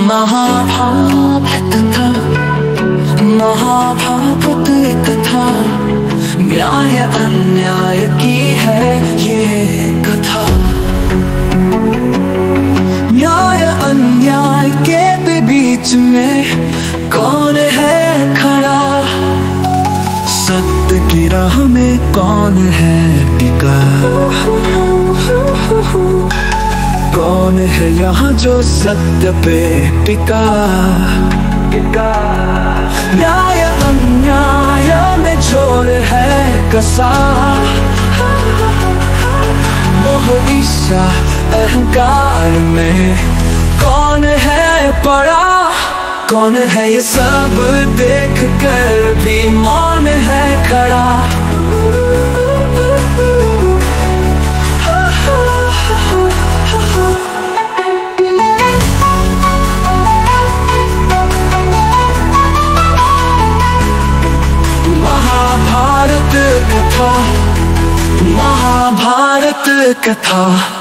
महाभारत कथा, महाभारत कथा, न्याय अन्याय की है ये कथा। न्याय अन्याय के बीच में कौन है खड़ा, सत्य की राह में कौन है टिका। कौन है यहाँ जो सत्य पे टिका। न्याय अन्याय में छोर है कसा, मोह ईर्ष्या अहंकार में कौन है पड़ा। कौन है ये सब देख कर भी मौन है खड़ा। महाभारत कथा, महाभारत कथा।